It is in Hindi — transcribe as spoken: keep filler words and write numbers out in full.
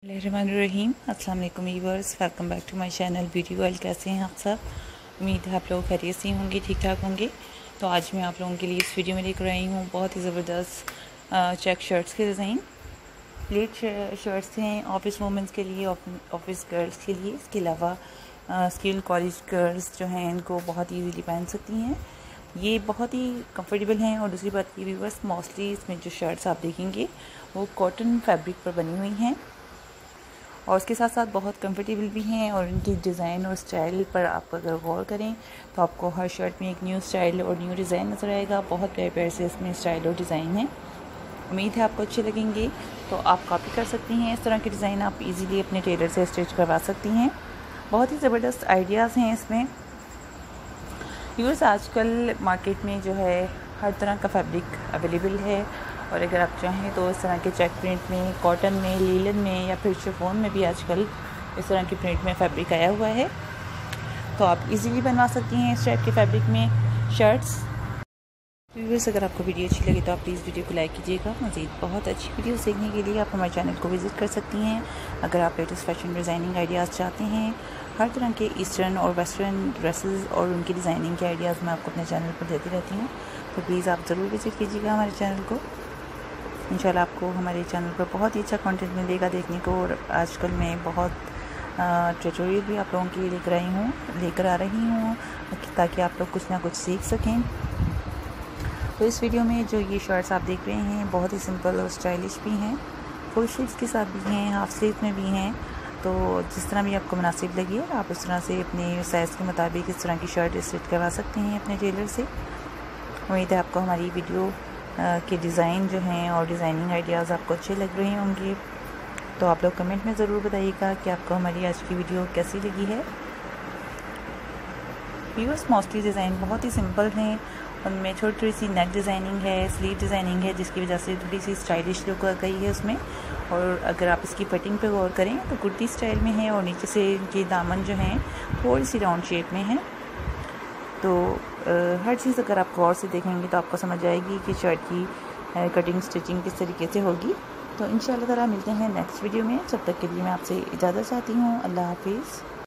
रहीम अस्सलाम वालेकुम viewers, welcome back to my channel beauty world. कैसे हैं आप सब? उम्मीद है आप लोग खैरियत से होंगे, ठीक ठाक होंगे। तो आज मैं आप लोगों के लिए इस वीडियो में लेकर आई हूँ बहुत ही ज़बरदस्त चेक शर्ट्स के डिज़ाइन। प्लेड शर्ट्स हैं ऑफिस वुमेंस के लिए, ऑफिस गर्ल्स के लिए। इसके अलावा स्किल कॉलेज गर्ल्स जो हैं इनको बहुत ईजीली पहन सकती हैं। ये बहुत ही कंफर्टेबल हैं। और दूसरी बात ये व्यूअर्स, मोस्टली इसमें जो शर्ट्स आप देखेंगे वो कॉटन फैब्रिक पर बनी हुई हैं और उसके साथ साथ बहुत कंफर्टेबल भी हैं। और इनकी डिज़ाइन और स्टाइल पर आप अगर गौर करें तो आपको हर शर्ट में एक न्यू स्टाइल और न्यू डिज़ाइन नज़र आएगा। बहुत प्यारे प्यारे से इसमें स्टाइल और डिज़ाइन है। उम्मीद है आपको अच्छे लगेंगे, तो आप कॉपी कर सकती हैं। इस तरह के डिज़ाइन आप इजीली अपने टेलर से स्टिच करवा सकती हैं। बहुत ही ज़बरदस्त आइडियाज़ हैं इसमें। व्यूअर्स, आजकल मार्केट में जो है हर तरह का फैब्रिक अवेलेबल है। और अगर आप चाहें तो इस तरह के चेक प्रिंट में, कॉटन में, लीलन में या फिर शिफॉन में भी आजकल इस तरह की प्रिंट में फैब्रिक आया हुआ है। तो आप इजीली बनवा सकती हैं इस टाइप के फैब्रिक में शर्ट्स। व्यूअर्स, अगर आपको वीडियो अच्छी लगी तो आप प्लीज़ वीडियो को लाइक कीजिएगा। मज़ीद बहुत अच्छी वीडियो देखने के लिए आप हमारे चैनल को विज़िट कर सकती हैं। अगर आप लेटेस्ट फैशन डिज़ाइनिंग आइडियाज़ चाहते हैं, हर तरह के ईस्टर्न और वेस्टर्न ड्रेसेस और उनकी डिज़ाइनिंग के आइडियाज़ मैं आपको अपने चैनल पर देती रहती हूँ, तो प्लीज़ आप ज़रूर विज़िट कीजिएगा हमारे चैनल को। इंशाल्लाह आपको हमारे चैनल पर बहुत ही अच्छा कंटेंट मिलेगा देखने को। और आजकल मैं बहुत ट्यूटोरियल भी आप लोगों के लिए लेकर आई हूँ लेकर आ रही हूँ ताकि आप लोग कुछ ना कुछ सीख सकें। तो इस वीडियो में जो ये शर्ट्स आप देख रहे हैं बहुत ही सिंपल और स्टाइलिश भी हैं, फुल स्लीव्स के साथ भी हैं, हाफ स्लीव में भी हैं। तो जिस तरह भी आपको मुनासिब लगे आप उस तरह से अपने साइज़ के मुताबिक इस तरह की शर्ट स्टिच करवा सकते हैं अपने टेलर से। उम्मीद है आपको हमारी वीडियो के डिज़ाइन जो हैं और डिज़ाइनिंग आइडियाज़ आपको अच्छे लग रहे होंगे। तो आप लोग कमेंट में ज़रूर बताइएगा कि आपको हमारी आज की वीडियो कैसी लगी है। व्यूअर्स, मोस्टली डिज़ाइन बहुत ही सिंपल हैं। उनमें छोटी छोटी सी नेक डिज़ाइनिंग है, स्लीव डिज़ाइनिंग है, जिसकी वजह से थोड़ी सी स्टाइलिश लुक आ गई है उसमें। और अगर आप इसकी कटिंग पे गौर करें तो कुर्ती स्टाइल में है और नीचे से इनके दामन जो हैं थोड़ी सी राउंड शेप में है। तो आ, हर चीज़ अगर आप गौर से देखेंगे तो आपको समझ आएगी कि शर्ट की आ, कटिंग स्टिचिंग किस तरीके से होगी। तो इंशाल्लाह ताला मिलते हैं नेक्स्ट वीडियो में। जब तक के लिए मैं आपसे इजाज़त चाहती हूँ। अल्लाह हाफिज़।